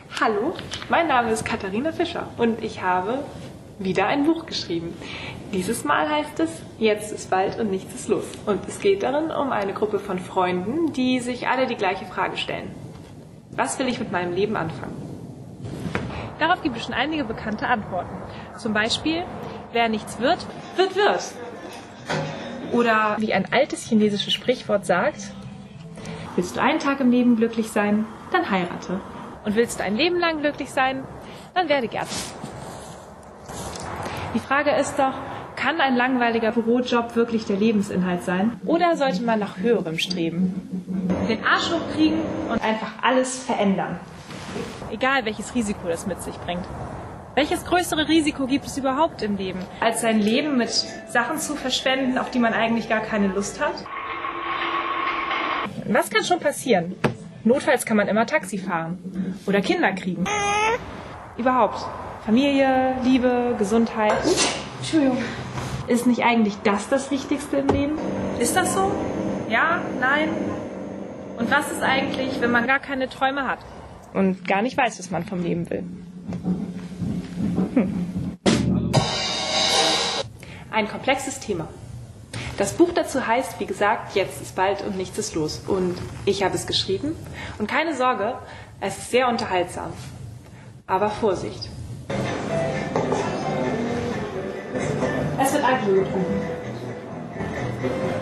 Hallo, mein Name ist Katharina Fischer und ich habe wieder ein Buch geschrieben. Dieses Mal heißt es Jetzt ist bald und nichts ist los. Und es geht darin um eine Gruppe von Freunden, die sich alle die gleiche Frage stellen. Was will ich mit meinem Leben anfangen? Darauf gibt es schon einige bekannte Antworten. Zum Beispiel, wer nichts wird, wird. Oder wie ein altes chinesisches Sprichwort sagt, willst du einen Tag im Leben glücklich sein, dann heirate. Und willst du ein Leben lang glücklich sein, dann werde Gärtner. Die Frage ist doch, kann ein langweiliger Bürojob wirklich der Lebensinhalt sein? Oder sollte man nach Höherem streben? Den Arsch hochkriegen und einfach alles verändern. Egal, welches Risiko das mit sich bringt. Welches größere Risiko gibt es überhaupt im Leben, als sein Leben mit Sachen zu verschwenden, auf die man eigentlich gar keine Lust hat? Was kann schon passieren? Notfalls kann man immer Taxi fahren oder Kinder kriegen. Überhaupt. Familie, Liebe, Gesundheit. Entschuldigung. Ist nicht eigentlich das Wichtigste im Leben? Ist das so? Ja? Nein? Und was ist eigentlich, wenn man gar keine Träume hat und gar nicht weiß, was man vom Leben will? Ein komplexes Thema. Das Buch dazu heißt, wie gesagt, Jetzt ist bald und nichts ist los. Und ich habe es geschrieben. Und keine Sorge, es ist sehr unterhaltsam. Aber Vorsicht. Es wird Alkohol getrunken.